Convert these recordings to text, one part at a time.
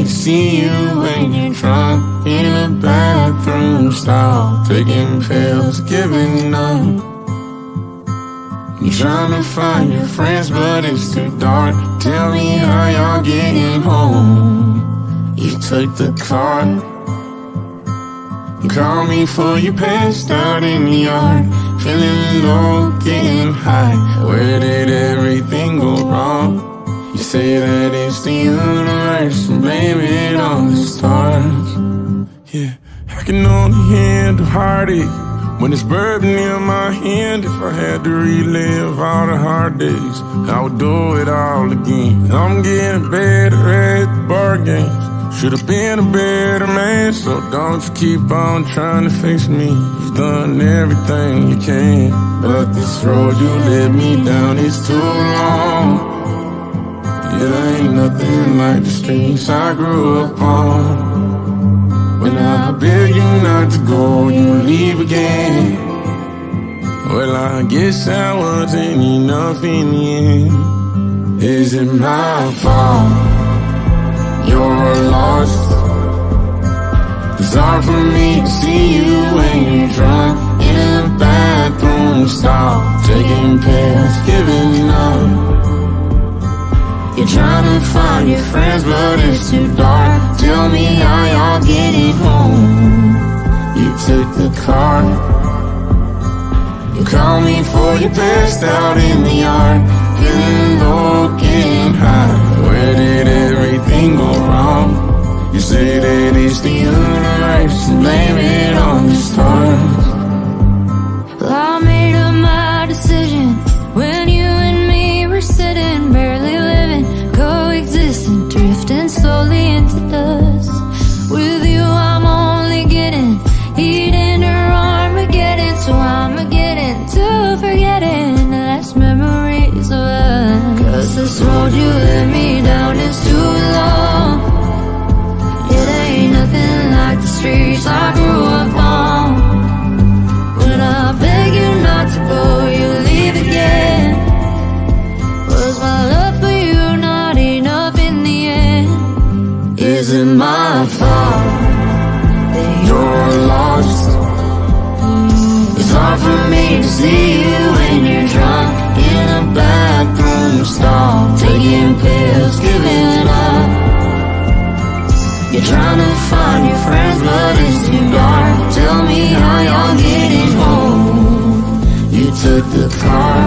me to see you when you're drunk in a bathroom stall, taking pills, giving up. You're trying to find your friends, but it's too dark. Tell me how y'all getting home. You took the car. You called me before you passed out in the yard, feeling low, getting high. Where did everything go wrong? You say that it's the universe and blame it on the stars. Yeah, I can only handle heartache when it's bourbon in my hand. If I had to relive all the hard days, I would do it all again. I'm getting better at the bar games. Should've been a better man, so don't you keep on trying to fix me. You've done everything you can, but this road you led me down is too long. It ain't nothing like the streets I grew up on. When I beg you not to go, you leave again. Well, I guess I wasn't enough in the end. Is it my fault you're lost? It's hard for me to see you when you're drunk in a bathroom stall, taking pills, giving up. You're trying to find your friends, but it's too dark. Tell me how y'all getting home. You took the car. You called me before you passed out in the yard, feeling low, getting high. Where did everything go wrong? You say that it's the universe and blame it on the stars. Well, I made up my decision when you and me were sitting, barely living, coexisting, drifting slowly into dust. With you I'm only getting, eating or Armageddon, so I'm getting to forgetting the last memories of us. Cause this road you led me down is too long. It ain't nothing like the streets I grew up on. When I beg you not to go, you leave again. Was my love for you not enough in the end? Is it my fault that you're lost? It's hard for me to see you when you're drunk in a bathroom stall, taking pills, giving up. You're trying to find your friends, but it's too dark. Tell me how y'all getting home. You took the car.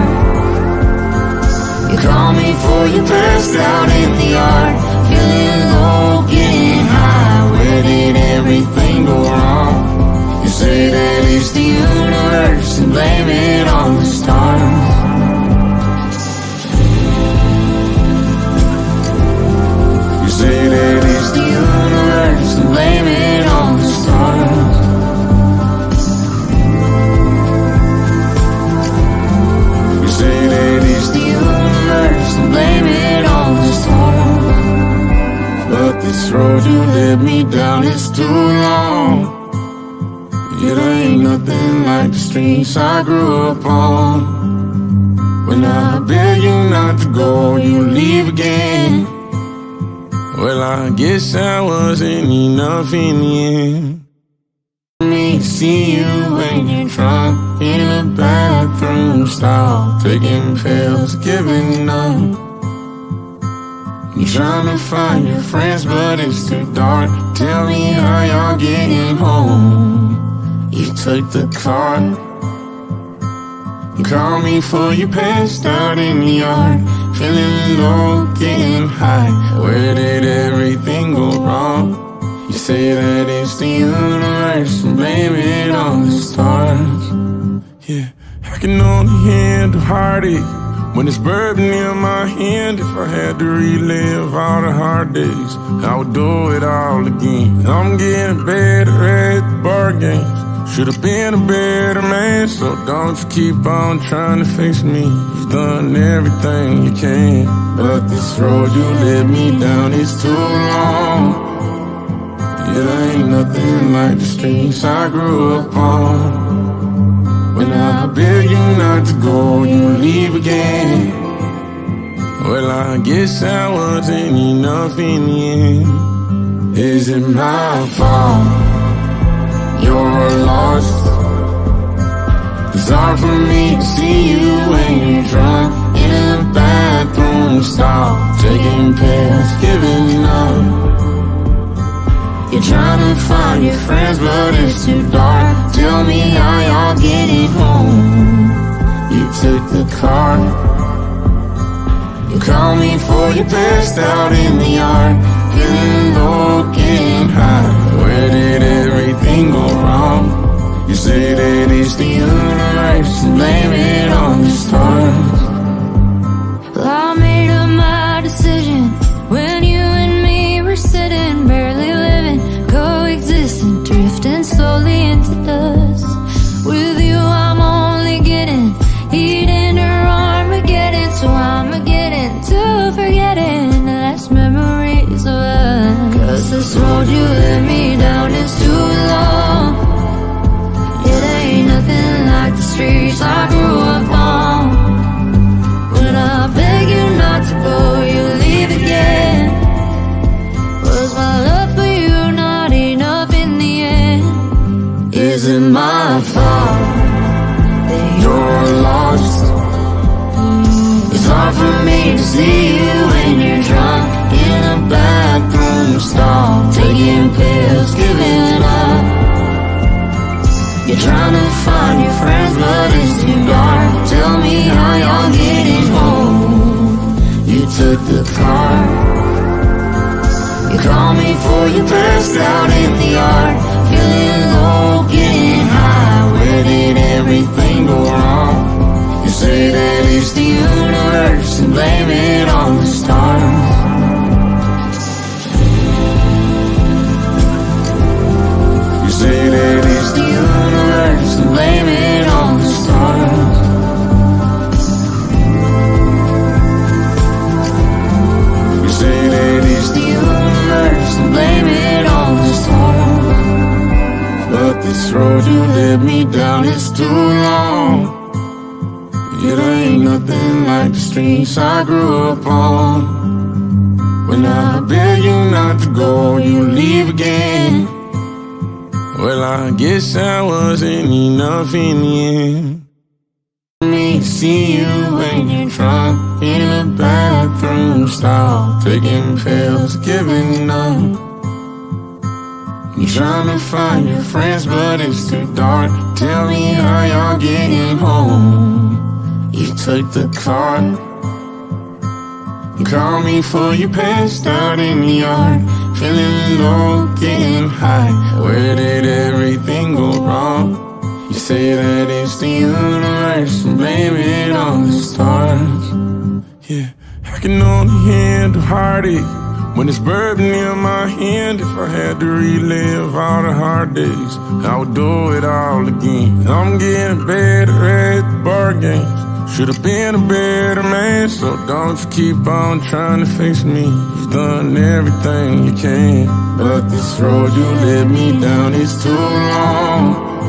You called me before you passed out in the yard, feeling low, getting high. Where did everything go wrong? You say that it's the universe and blame it on the stars. You say that it's the universe and blame it on the stars. You say that it's the universe and blame it on the stars. But this road you led me down is too long. It ain't nothing like the streets I grew up on. When I beg you not to go, you leave again. Well, I guess I wasn't enough in the end. Me to see you when you're drunk in a bathroom stall, taking pills, giving up. You're trying to find your friends, but it's too dark. Tell me how y'all getting home. You took the car. You called me before you passed out in the yard, feeling low, getting high. Where did everything go wrong? You say that it's the universe and blame it on the stars. Yeah, I can only handle heartache when it's bourbon in my hand. If I had to relive all the hard days, I would do it all again. I'm getting better at the bar games. Should've been a better man, so don't you keep on trying to fix me. You've done everything you can, but this road you led me down is too long. It ain't nothing like the streets I grew up on. When I beg you not to go, you leave again. Well, I guess I wasn't enough in the end. Is it my fault you're lost? It's hard for me to see you when you're drunk in a bathroom stall, taking pills, giving up. You're trying to find your friends, but it's too dark. Tell me how y'all getting home. You took the car. You called me before you passed out in the yard, feeling low, getting high. Where did everything go wrong? You say that it's the universe and blame it on the stars. Well, I made up my decision when you and me were sitting, barely living, coexisting, drifting slowly into dust. With you I'm only getting heat in her Armageddon, so I'm getting to forgetting the last memories of us. 'Cause this road you led me down is too long. It ain't nothing like the streets I grew up on. When I beg you not to go, you leave again. Was my love for you not enough in the end? Is it my fault that you're lost? It's hard for me to see you when you're drunk in a bathroom stall, taking pills, giving up. You're trying to find your friends, but it's too dark. Tell me how y'all getting home. You took the car. You called me before you passed out in the yard, feeling low, getting high. Where did everything go wrong? You say that it's the universe and blame it on the stars. You say that it's the universe and blame it on the stars. You say that it's the universe and blame it on the stars. But this road you led me down is too long. It ain't nothing like the streets I grew up on. When I beg you not to go, you leave again. Well, I guess I wasn't enough in the end. Me to see you when you're drunk in a bathroom stall, taking pills, giving up. You're trying to find your friends, but it's too dark. Tell me how y'all getting home. You took the car. You called me before you passed out in the yard, feeling low, getting high. Where did everything go wrong? You say that it's the universe and blame it on the stars. Yeah, I can only handle heartache when it's bourbon in my hand. If I had to relive all the hard days, I would do it all again. I'm getting better at the bar games. Should've been a better man, so don't you keep on trying to fix me. You've done everything you can, but this road you led me down is too long.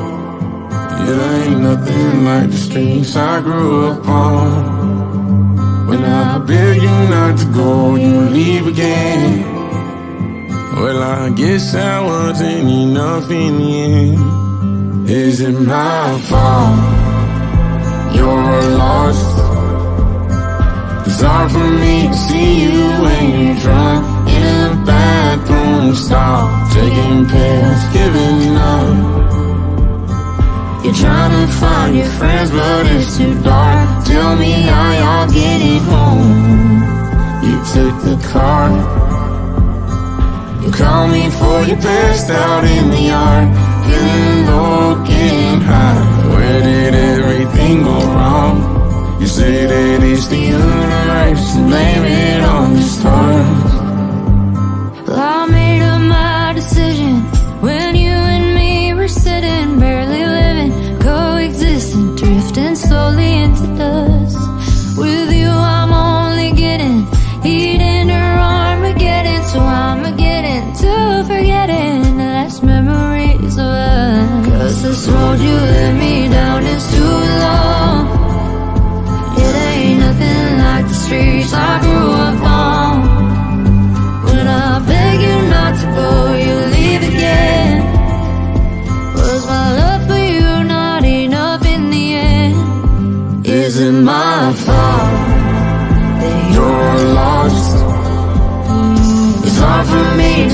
It ain't nothing like the streets I grew up on. When I beg you not to go, you leave again. Well, I guess I wasn't enough in the end. Is it my fault you're lost? It's hard for me to see you when you're drunk in a bathroom stall, taking pills, giving up. You're trying to find your friends, but it's too dark. Tell me how y'all getting home. You took the car. You called me before you passed out in the yard, feeling low, getting high. Where did everything go wrong? You say that it's the universe and blame it on the stars. Well, I made up my decision when you and me were sitting, barely living, coexisting, drifting slowly into dust. With you I'm only getting heat in her Armageddon, so I'm getting to forgetting the last memories of us. 'Cause this road you led me down is too long. It ain't nothing like the streets I grew up on.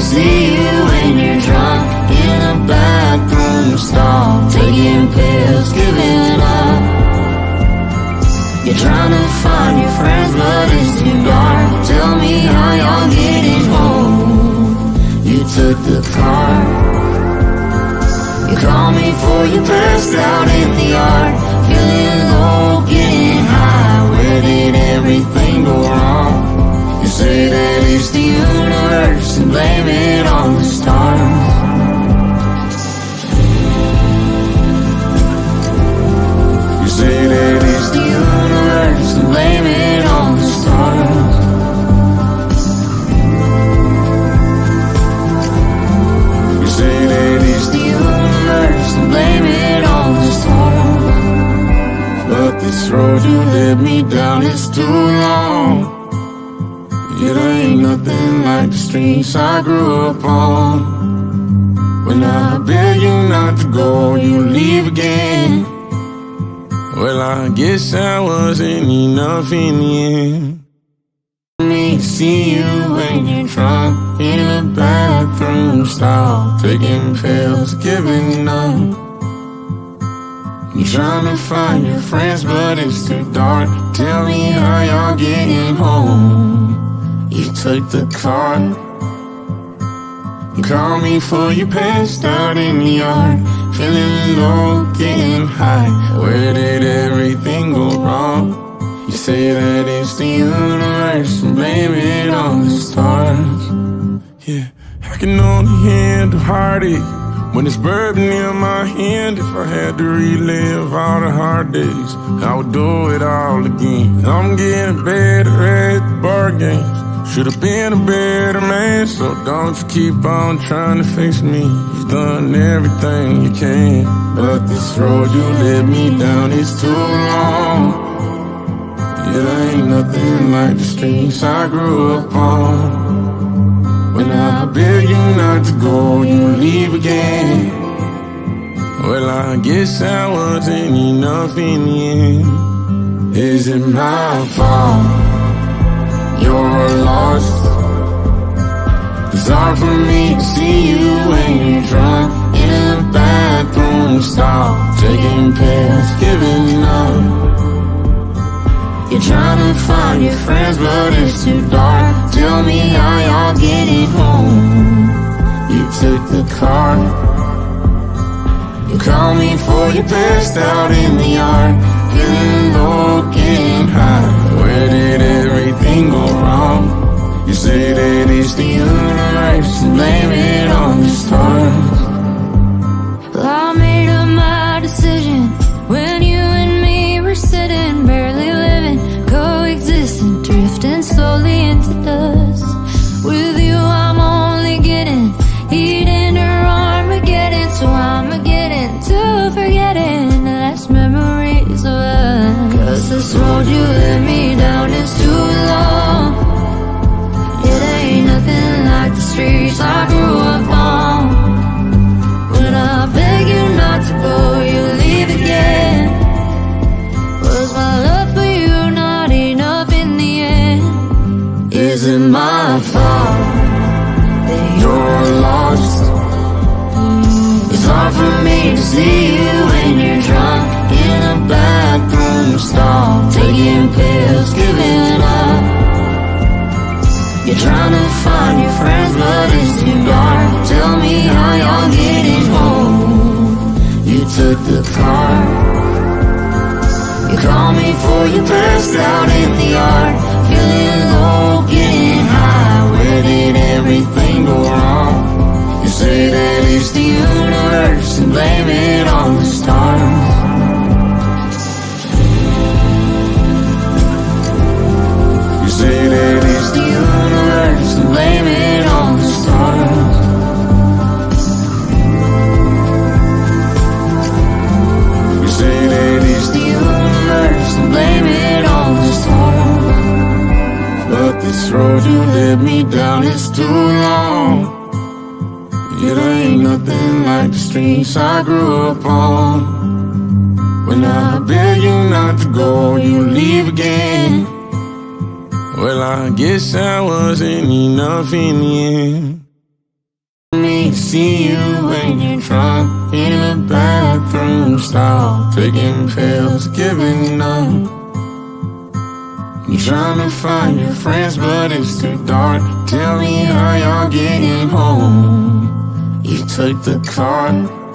see you when you're drunk in a bathroom stall, taking pills, giving up. You're trying to find your friends, but it's too dark. Tell me how y'all getting home. You took the car. You called me before you passed out in the yard, feeling low, getting high. Where did everything go wrong? You say that it's the universe and blame it on the stars. You say that it's the universe and blame it on the stars. You say that it's the universe and blame it on the stars. But this road you led me down is too long. It ain't nothing like the streets I grew up on. When I beg you not to go, you leave again. Well, I guess I wasn't enough in the end. Me to see you when you're drunk in a bathroom stall, taking pills, giving up. You're trying to find your friends, but it's too dark. Tell me how y'all getting home. You took the car. You called me before you passed out in the yard, feeling low, getting high. Where did everything go wrong? You say that it's the universe and blame it on the stars. Yeah, I can only handle heartache when it's bourbon in my hand. If I had to relive all the hard days, I would do it all again. I'm getting better at the bar games. Should've been a better man, so don't you keep on trying to fix me. You've done everything you can, but this road you led me down is too long. It ain't nothing like the streets I grew up on. When I beg you not to go, you leave again. Well, I guess I wasn't enough in the end. Is it my fault you're lost? It's hard for me to see you when you're drunk in a bathroom stall, taking pills, giving up. You're trying to find your friends, but it's too dark. Tell me how y'all getting home. You took the car. You called me before you passed out in the yard, feeling low, getting high. Where did everything go wrong? You say that it's the universe and blame it on the stars. Well, I made up my decision when you and me were sitting, barely living, coexisting, drifting slowly into dust. With you I'm only getting heat in her Armageddon, so I'm getting to forgetting the last memories of us. Cause this road you led me down is too long. It ain't nothing like the streets I grew up on. When I beg you not to go, you leave again. Was my love for you not enough in the end? Is it my fault that you're lost? It's hard for me to see you when you're drunk in a bathroom stall, taking pills, giving up. You're trying to find your friends, but it's too dark. Tell me how y'all getting home. You took the car. You called me before you passed out in the yard, feeling low, getting high. Where did everything go wrong? You say that it's the universe and blame it on the stars. You say that it's the universe and blame it on the stars. You say that it's the universe and blame it on the stars. But this road you led me down is too long. It ain't nothing like the streets I grew up on. When I beg you not to go, you leave again. Well, I guess I wasn't enough in the end. to see you when you're drunk in a bathroom stall, taking pills, giving up. You're trying to find your friends, but it's too dark. Tell me how y'all getting home. You took the car.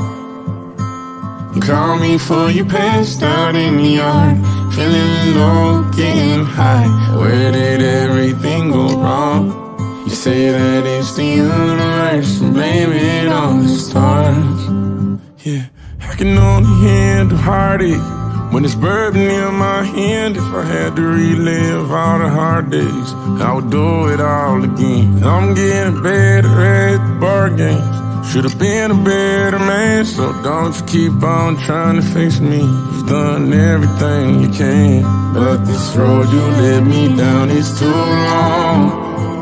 You called me before you passed out in the yard, feeling low, getting high. Where did everything go wrong? You say that it's the universe and blame it on the stars. Yeah, I can only handle heartache when it's bourbon in my hand. If I had to relive all the hard days, I would do it all again. I'm getting better at the bar games. Should've been a better man, so don't you keep on trying to fix me. You've done everything you can, but this road you led me down is too long.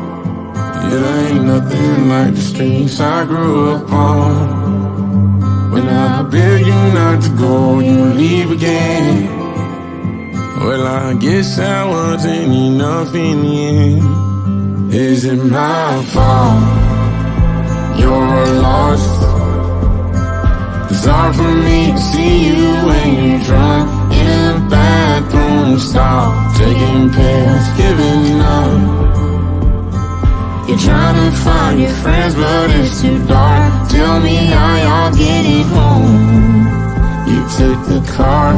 It ain't nothing like the streets I grew up on. When I beg you not to go, you leave again. Well, I guess I wasn't enough in the end. Is it my fault you're lost? It's hard for me to see you when you're drunk in a bathroom stall, taking pills, giving up. You're trying to find your friends, but it's too dark. Tell me how y'all getting home. You took the car.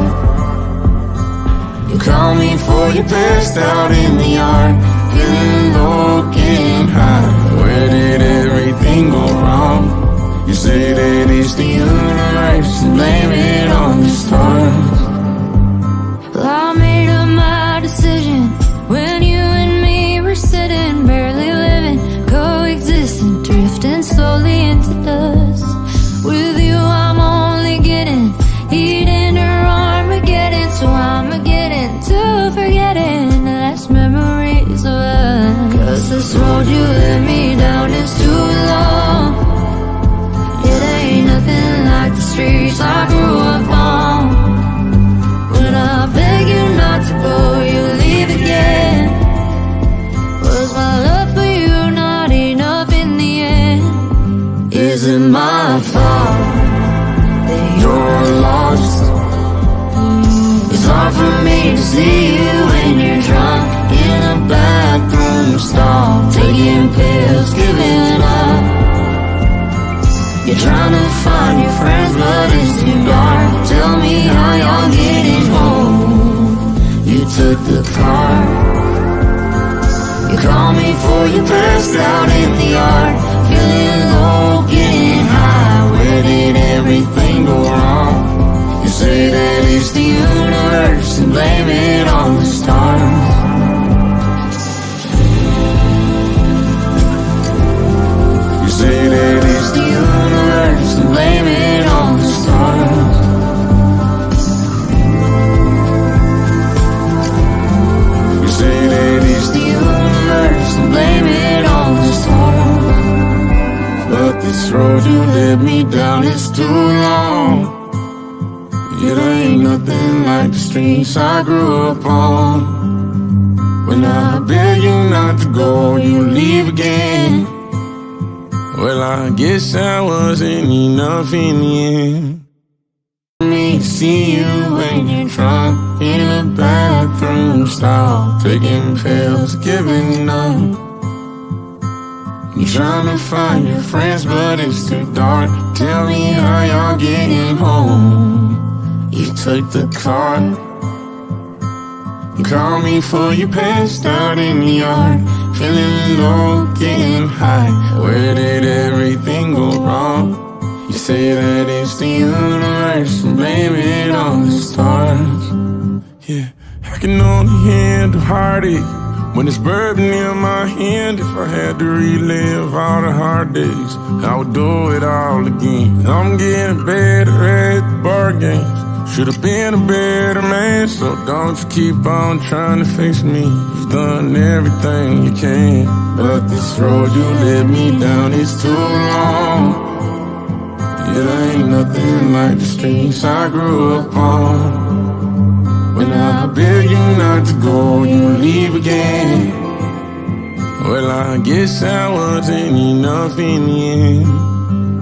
You called me before you passed out in the yard, feeling low, getting high. Where did everything go wrong? You say that it's the universe and blame it on the stars. Well, I made up my decision when you and me were sitting, barely living, coexisting, drifting slowly into dust. With you I'm only getting eating or Armageddon, so I'm getting to forgetting the last memories of us. 'Cause this road you led me down is too long. It ain't nothing like the streets I grew up on. When I beg you not to go, you leave again. Was my love for you not enough in the end? Is it my fault that you're lost? It's hard for me to see you when you're drunk in a bathroom stall, taking pills, giving up. You're trying to find your friends, but it's too dark. Tell me how y'all getting home. You took the car. You called me before you passed out in the yard, feeling low, getting high. Where did everything go wrong? You say that it's the universe and blame it on the stars. You say that it's the universe and blame it on the stars. You say that it's the universe and blame it on the stars. But this road you led me down is too long. It ain't nothing like the streets I grew up on. When I beg you not to go, you leave again. Well, I guess I wasn't enough in the end. Me to see you when you're drunk in a bathroom stall, taking pills, giving up. You're trying to find your friends, but it's too dark. Tell me how y'all getting home. You took the car. You called me before you passed out in the yard, feeling low, getting high. Where did everything go wrong? You say that it's the universe and blame it on the stars. Yeah, I can only handle heartache when it's bourbon in my hand. If I had to relive all the hard days, I would do it all again. I'm getting better at the bar games. Should've been a better man, so don't you keep on trying to fix me. You've done everything you can, but this road you led me down is too long. It ain't nothing like the streets I grew up on. When I beg you not to go, you leave again. Well, I guess I wasn't enough in the end.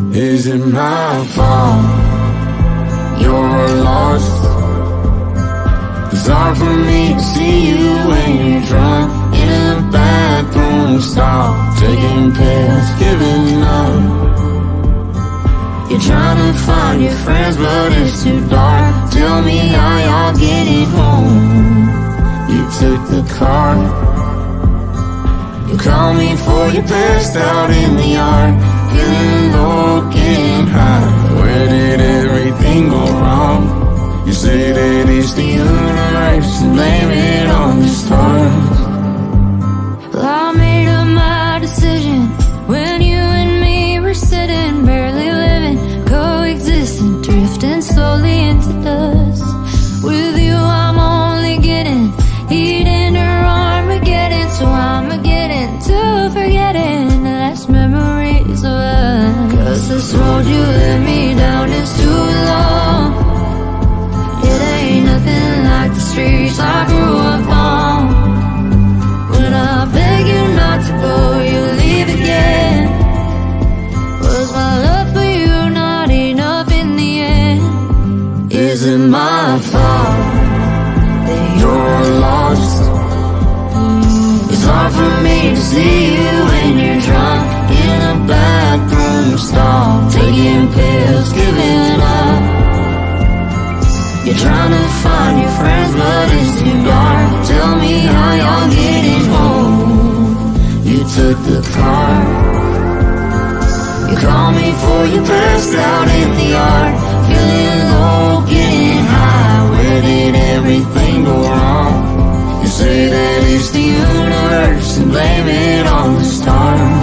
Is it my fault you're lost? It's hard for me to see you when you're drunk in a bathroom stall, taking pills, giving up. You're trying to find your friends, but it's too dark. Tell me how y'all getting home. You took the car. You called me for you passed out in the yard, feeling low, getting high. Where did everything go wrong? You say that it's the universe and blame it on the stars. Well, I made up my decision when you and me were sitting, barely living, coexisting, drifting slowly into dust. With you I'm only getting heat in her Armageddon, so I'm getting to forgetting the last memories of us. 'Cause this road you led me down is too long. It ain't nothing like the streets I grew up on. When I beg you not to go, you leave again. Was my love for you not enough in the end? Is it my fault that you're lost? It's hard for me to see you when you're drunk in a bathroom stall, taking pills, giving up. You're trying to find your friends, but it's too dark. Tell me how y'all getting home. You took the car. You called me for you passed out in the yard, feeling low, getting high. Where did everything go wrong? You say that it's the universe and blame it on the stars.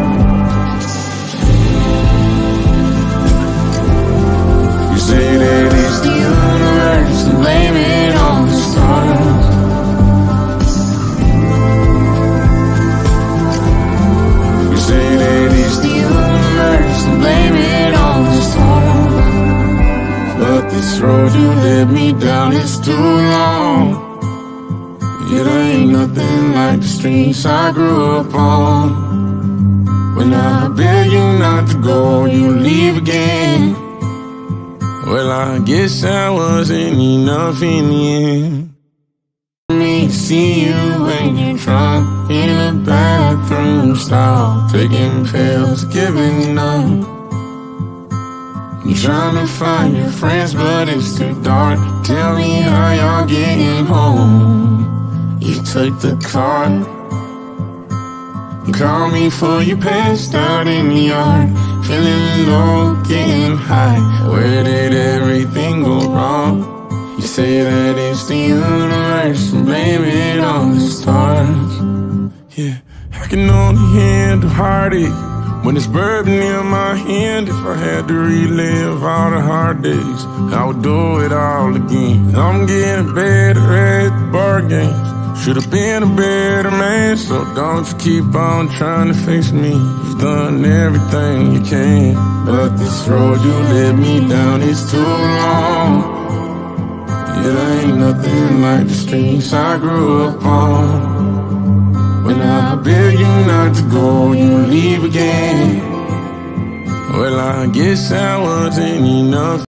You say that it's the universe and blame it on the stars. You say that it's the universe and blame it on the stars. But this road you led me down is too long. It ain't nothing like the streets I grew up on. When I beg you not to go, you leave again. Well, I guess I wasn't enough in the end. Me to see you when you're drunk in a bathroom stall, taking pills, giving up. You're trying to find your friends, but it's too dark. Tell me how y'all getting home. You took the car. You called me for you passed out in the yard, feeling low, getting high. Where did everything go wrong? You say that it's the universe and blame it on the stars. Yeah, I can only handle heartache when it's bourbon in my hand. If I had to relive all the hard days, I would do it all again. I'm getting better at the bar games. Should've been a better man, so don't you keep on trying to fix me. You've done everything you can, but this road you led me down is too long. It ain't nothing like the streets I grew up on. When I beg you not to go, you leave again. Well, I guess I wasn't enough.